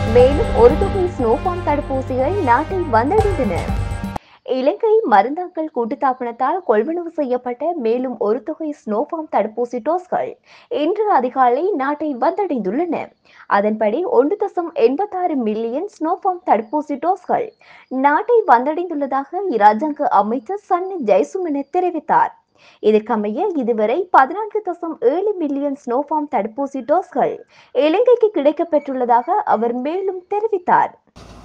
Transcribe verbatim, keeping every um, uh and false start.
மேலும் ஒரு தொகை ஸ்னோஃபார்ம் தடுப்பூசிகள் நாட்டில் வந்தடைந்தன. இலங்கை மருந்தாக்கல் கூட்டுத்தாபனத்தால் கொள்வனவு செய்யப்பட்ட மேலும் ஒரு தொகை ஸ்னோஃபார்ம் தடுப்பூசி டோஸ்கள் இன்று அதிகாலை நாட்டை வந்தடைந்துள்ளன. அதன்படி ஒன்று தசம் எண்பத்தாறு மில்லியன் ஸ்னோஃபார்ம் தடுப்பூசி டோஸ்கள் நாட்டை வந்தடைந்துள்ளதாக இராஜாங்க அமைச்சர் சன்ன ஜெயசுமன தெரிவித்தார். இதற்கமைய இதுவரை பதினான்கு தசம் ஏழு மில்லியன் ஸ்னோஃபார்ம் தடுப்பூசி டோஸ்கள் இலங்கைக்கு கிடைக்கப்பெற்றுள்ளதாக அவர் மேலும் தெரிவித்தார்.